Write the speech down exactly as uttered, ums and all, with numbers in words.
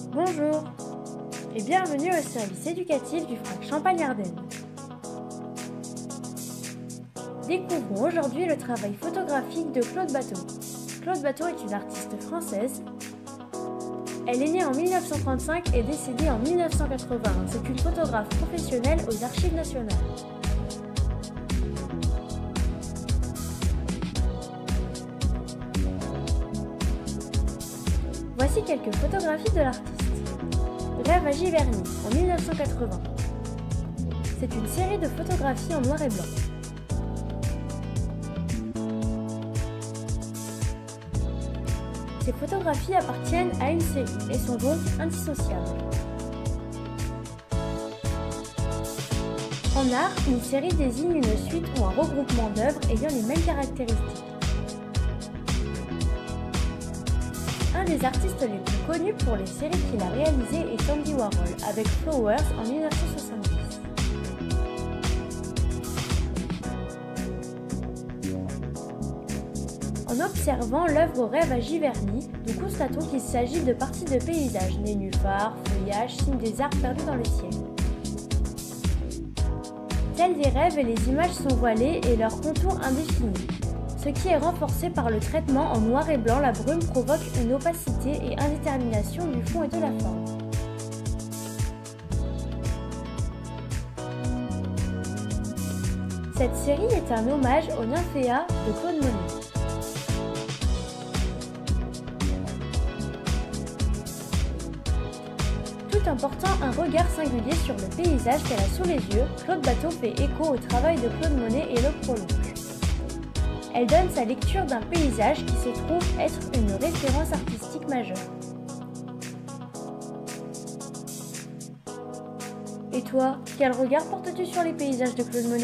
Bonjour et bienvenue au service éducatif du F R A C Champagne-Ardenne. Découvrons aujourd'hui le travail photographique de Claude Bateau. Claude Bateau est une artiste française. Elle est née en mille neuf cent trente-cinq et décédée en mille neuf cent quatre-vingt. C'est une photographe professionnelle aux Archives nationales. Voici quelques photographies de l'artiste. Rêve à Giverny en mille neuf cent quatre-vingts. C'est une série de photographies en noir et blanc. Ces photographies appartiennent à une série et sont donc indissociables. En art, une série désigne une suite ou un regroupement d'œuvres ayant les mêmes caractéristiques. Un des artistes les plus connus pour les séries qu'il a réalisées est Andy Warhol avec Flowers en mille neuf cent soixante-dix. En observant l'œuvre Rêve à Giverny, nous constatons qu'il s'agit de parties de paysages, nénuphars, feuillages, signes des arbres perdus dans le ciel. Tels des rêves, et les images sont voilées et leurs contours indéfinis. Ce qui est renforcé par le traitement en noir et blanc, la brume provoque une opacité et indétermination du fond et de la forme. Cette série est un hommage aux nymphéas de Claude Monet. Tout en portant un regard singulier sur le paysage qu'elle a sous les yeux, Claude Bateau fait écho au travail de Claude Monet et le prolonge. Elle donne sa lecture d'un paysage qui se trouve être une référence artistique majeure. Et toi, quel regard portes-tu sur les paysages de Claude Monet ?